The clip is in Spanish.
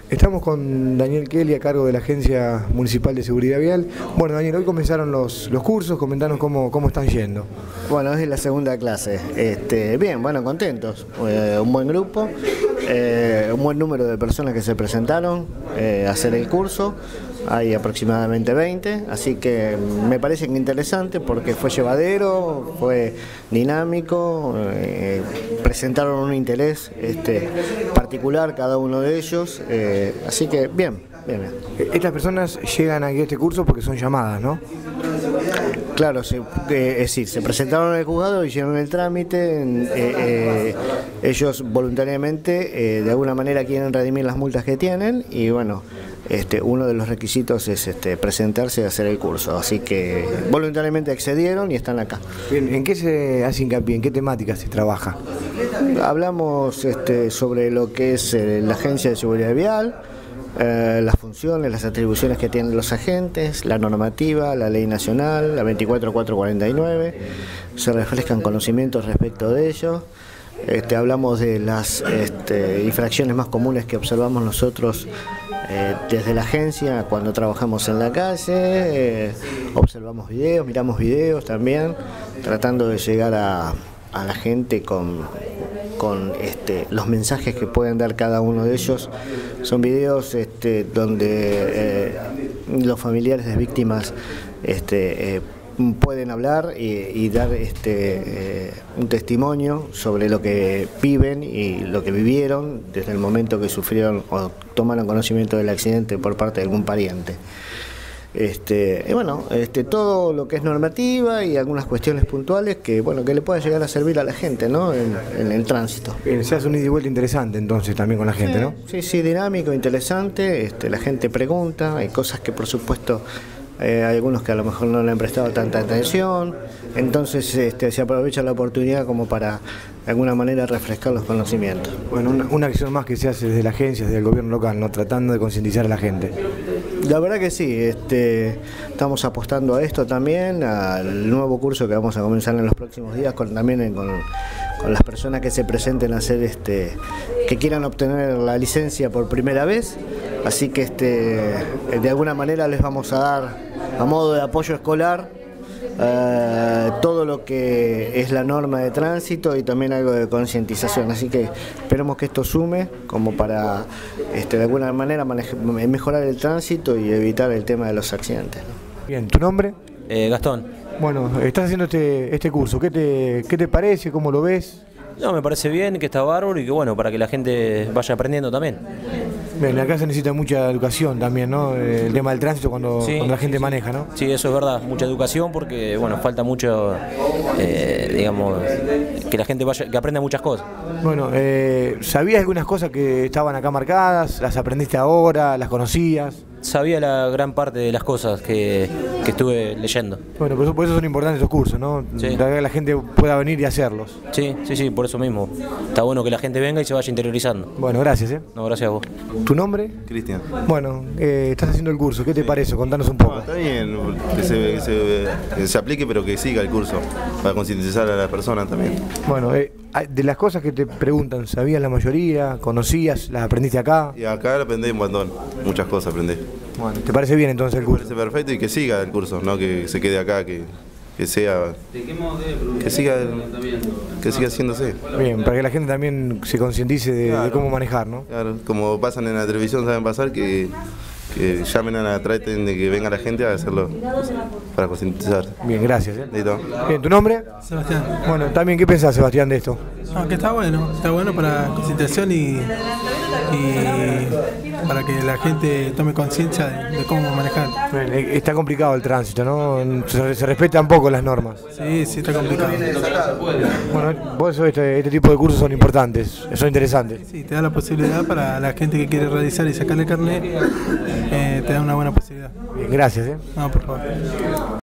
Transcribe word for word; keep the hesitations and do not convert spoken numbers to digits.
Estamos con Daniel Kelly a cargo de la Agencia Municipal de Seguridad Vial. Bueno, Daniel, hoy comenzaron los, los cursos, comentanos cómo, cómo están yendo. Bueno, es la segunda clase. Este, bien, bueno, contentos. Eh, un buen grupo, eh, un buen número de personas que se presentaron eh, a hacer el curso. Hay aproximadamente veinte, así que me parece interesante porque fue llevadero, fue dinámico, eh, presentaron un interés este, particular cada uno de ellos, eh, así que bien, bien, bien. Estas personas llegan aquí a este curso porque son llamadas, ¿no? Claro, se, eh, es decir, se presentaron en el juzgado, hicieron el trámite, eh, eh, ellos voluntariamente eh, de alguna manera quieren redimir las multas que tienen y bueno, este, uno de los requisitos es este, presentarse y hacer el curso, así que voluntariamente accedieron y están acá. Bien, ¿en qué se hace hincapié? ¿En qué temática se trabaja? Hablamos este, sobre lo que es eh, la Agencia de Seguridad Vial, Eh, las funciones, las atribuciones que tienen los agentes, la normativa, la ley nacional, la veinticuatro mil cuatrocientos cuarenta y nueve, se refrescan conocimientos respecto de ello. Este, hablamos de las este, infracciones más comunes que observamos nosotros eh, desde la agencia cuando trabajamos en la calle, eh, observamos videos, miramos videos también, tratando de llegar a, a la gente con... con este, los mensajes que pueden dar cada uno de ellos. Son videos este, donde eh, los familiares de víctimas este, eh, pueden hablar y, y dar este, eh, un testimonio sobre lo que viven y lo que vivieron desde el momento que sufrieron o tomaron conocimiento del accidente por parte de algún pariente. Este, y bueno, este, todo lo que es normativa y algunas cuestiones puntuales que bueno que le puedan llegar a servir a la gente, ¿no? en, en el tránsito. Bien, se hace un ida y vuelta interesante entonces también con la gente, sí, ¿no? Sí, sí, dinámico, interesante, este, la gente pregunta, hay cosas que por supuesto eh, hay algunos que a lo mejor no le han prestado tanta atención, entonces este, se aprovecha la oportunidad como para de alguna manera refrescar los conocimientos. Bueno, una, una acción más que se hace desde la agencia, desde el gobierno local, ¿no? Tratando de concientizar a la gente. La verdad que sí, este, estamos apostando a esto también, al nuevo curso que vamos a comenzar en los próximos días, con, también con, con las personas que se presenten a hacer, este, que quieran obtener la licencia por primera vez, así que este, de alguna manera les vamos a dar a modo de apoyo escolar Uh, todo lo que es la norma de tránsito y también algo de concientización, así que esperemos que esto sume como para este, de alguna manera manejar, mejorar el tránsito y evitar el tema de los accidentes, ¿no? Bien, ¿tu nombre? Eh, Gastón. Bueno, estás haciendo este, este curso, ¿qué te, qué te parece? ¿Cómo lo ves? No, me parece bien, que está bárbaro y que bueno, para que la gente vaya aprendiendo también. Bien, acá se necesita mucha educación también, ¿no? El tema del tránsito cuando, sí, cuando la gente sí, maneja, ¿no? Sí, eso es verdad, mucha educación porque bueno, falta mucho, eh, digamos, que la gente vaya, que aprenda muchas cosas. Bueno, eh, ¿sabías algunas cosas que estaban acá marcadas? ¿Las aprendiste ahora? ¿Las conocías? Sabía la gran parte de las cosas que, que estuve leyendo. Bueno, por eso, por eso son importantes estos cursos, ¿no? Sí. Para que la gente pueda venir y hacerlos. Sí, sí, sí, por eso mismo. Está bueno que la gente venga y se vaya interiorizando. Bueno, gracias, ¿eh? No, gracias a vos. ¿Tu nombre? Cristian. Bueno, eh, estás haciendo el curso, ¿qué te parece? Contanos un poco. No, está bien, que se, que, se, que se aplique pero que siga el curso, para concientizar a las personas también. Bueno, eh, de las cosas que te preguntan, ¿sabías la mayoría? ¿Conocías? ¿Las aprendiste acá? Y acá aprendí un montón, muchas cosas aprendí. Bueno, ¿te parece bien entonces el curso? Me parece perfecto y que siga el curso, no que se quede acá, que, que sea, que siga, que siga haciéndose. Bien, para que la gente también se concientice de, Claro. de cómo manejar, ¿no? Claro, como pasan en la televisión, saben pasar, que, que llamen a la, traten de que venga la gente a hacerlo para concientizar. Bien, gracias, ¿eh? Listo. Bien, ¿tu nombre? Sebastián. Bueno, también, ¿qué pensás, Sebastián, de esto? No, que está bueno, está bueno para concientización y, y para que la gente tome conciencia de, de cómo manejar. Bien, eh, está complicado el tránsito, ¿no? Se, se respetan poco las normas. Sí, sí, está complicado. Bueno, por eso este, este tipo de cursos son importantes, son interesantes. Sí, te da la posibilidad para la gente que quiere realizar y sacarle carnet, eh, te da una buena posibilidad. Bien, gracias, ¿eh? No, por favor.